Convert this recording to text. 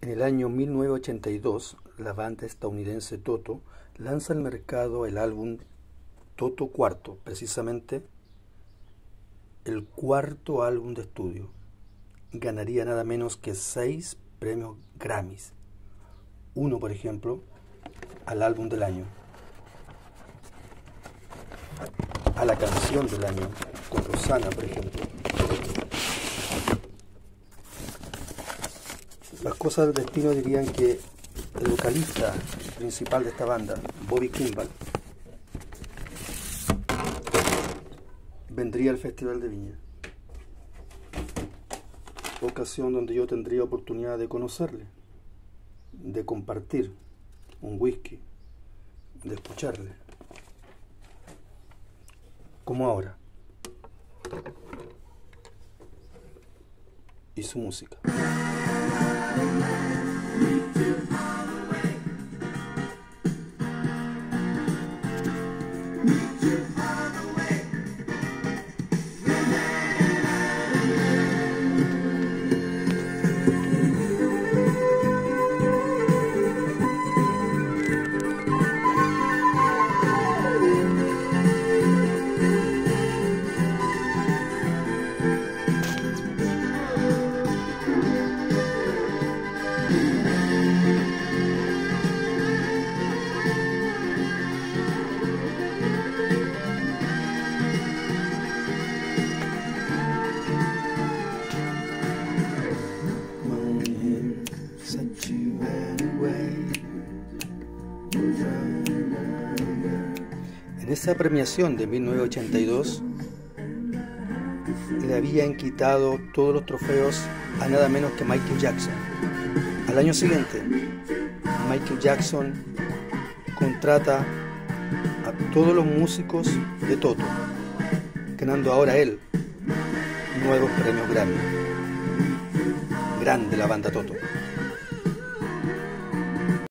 En el año 1982, la banda estadounidense Toto lanza al mercado el álbum Toto Cuarto, precisamente el cuarto álbum de estudio. Ganaría nada menos que 6 premios Grammys. Uno, por ejemplo, al álbum del año, a la canción del año, con Rosanna, por ejemplo. Las cosas del destino dirían que el vocalista principal de esta banda, Bobby Kimball, vendría al Festival de Viña, ocasión donde yo tendría oportunidad de conocerle, de compartir un whisky, de escucharle, como ahora, y su música. En esa premiación de 1982 le habían quitado todos los trofeos a nada menos que Michael Jackson. Al año siguiente, Michael Jackson contrata a todos los músicos de Toto, ganando ahora él nuevos premios Grammy. Grande la banda Toto.